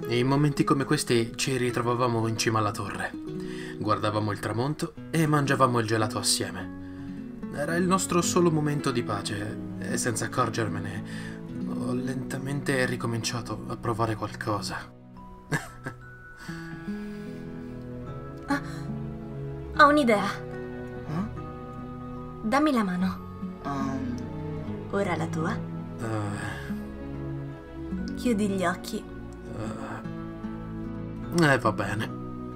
In momenti come questi ci ritrovavamo in cima alla torre. Guardavamo il tramonto e mangiavamo il gelato assieme. Era il nostro solo momento di pace e senza accorgermene ho lentamente ricominciato a provare qualcosa. Ho un'idea. Eh? Dammi la mano. Um, Ora la tua. Chiudi gli occhi. Va bene.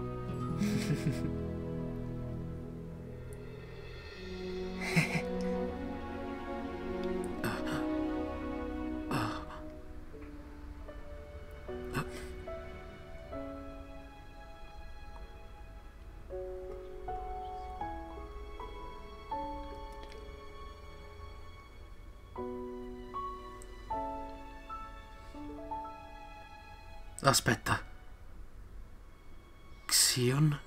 Aspetta. Xion?